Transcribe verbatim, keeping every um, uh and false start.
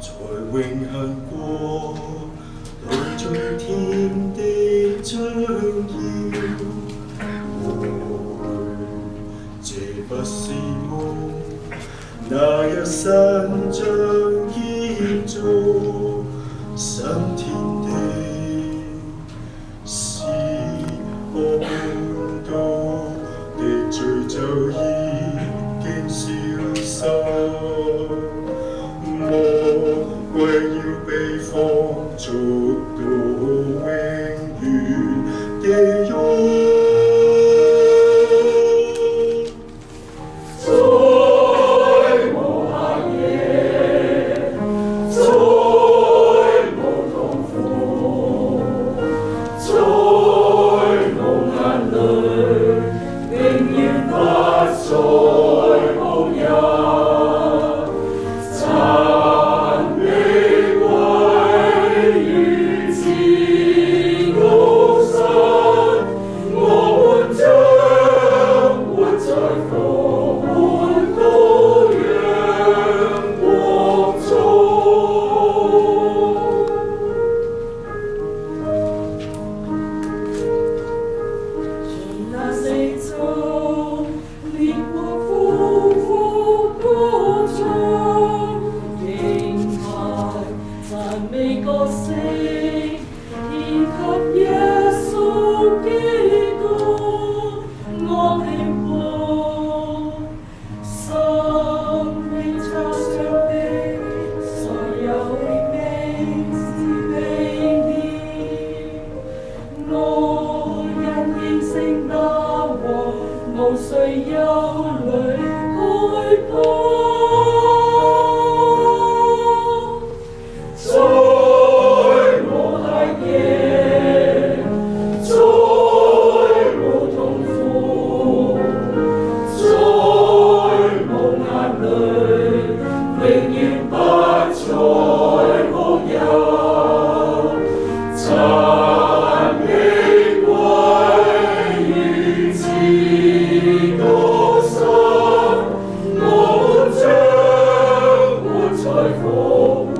永恆過，到最天地將要回，這不是夢，那日神將建造新天地，是看到的罪就已經消失。 魔鬼要被放逐到永遠地獄。 美歌聲，獻給耶穌基督，我希望生命冊上的所有名字被念，我因應聖那王，無須憂慮害怕。 我將活在復